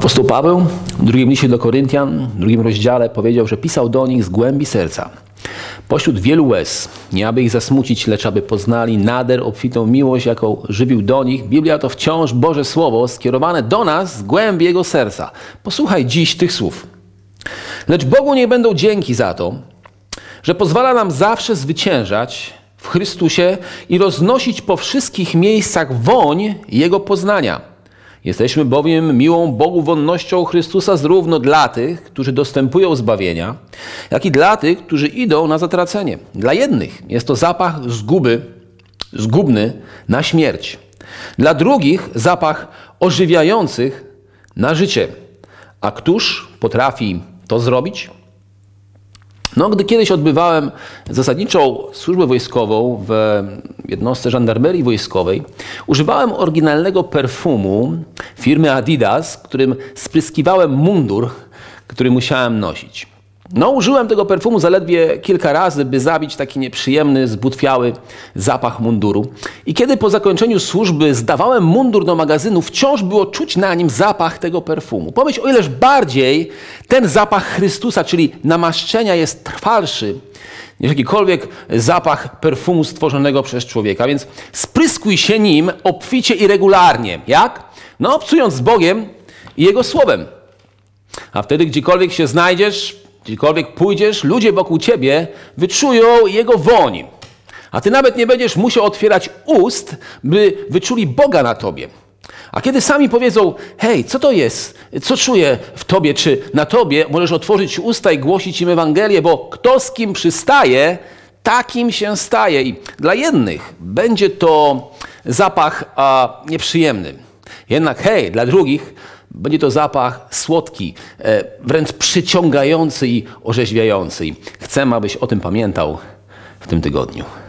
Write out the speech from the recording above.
Apostoł Paweł w drugim liście do Koryntian, w 2 rozdziale powiedział, że pisał do nich z głębi serca. Pośród wielu łez, nie aby ich zasmucić, lecz aby poznali nader obfitą miłość, jaką żywił do nich. Biblia to wciąż Boże Słowo skierowane do nas z głębi Jego serca. Posłuchaj dziś tych słów. Lecz Bogu niech będą dzięki za to, że pozwala nam zawsze zwyciężać w Chrystusie i roznosić po wszystkich miejscach woń Jego poznania. Jesteśmy bowiem miłą Bogu wonnością Chrystusa zarówno dla tych, którzy dostępują zbawienia, jak i dla tych, którzy idą na zatracenie. Dla jednych jest to zapach zgubny na śmierć. Dla drugich zapach ożywiających na życie. A któż potrafi to zrobić? Gdy kiedyś odbywałem zasadniczą służbę wojskową w jednostce żandarmerii wojskowej, używałem oryginalnego perfumu firmy Adidas, którym spryskiwałem mundur, który musiałem nosić. Użyłem tego perfumu zaledwie kilka razy, by zabić taki nieprzyjemny, zbutwiały zapach munduru. I kiedy po zakończeniu służby zdawałem mundur do magazynu, wciąż było czuć na nim zapach tego perfumu. Pomyśl, o ileż bardziej ten zapach Chrystusa, czyli namaszczenia, jest trwalszy niż jakikolwiek zapach perfumu stworzonego przez człowieka. Więc spryskuj się nim obficie i regularnie. Jak? Obcując z Bogiem i Jego Słowem. A wtedy, gdziekolwiek się znajdziesz, gdziekolwiek pójdziesz, ludzie wokół ciebie wyczują Jego woń. A ty nawet nie będziesz musiał otwierać ust, by wyczuli Boga na tobie. A kiedy sami powiedzą, hej, co to jest? Co czuję w tobie czy na tobie? Możesz otworzyć usta i głosić im Ewangelię, bo kto z kim przystaje, takim się staje. I dla jednych będzie to zapach nieprzyjemny. Jednak hej, dla drugich będzie to zapach słodki, wręcz przyciągający i orzeźwiający. Chcę, abyś o tym pamiętał w tym tygodniu.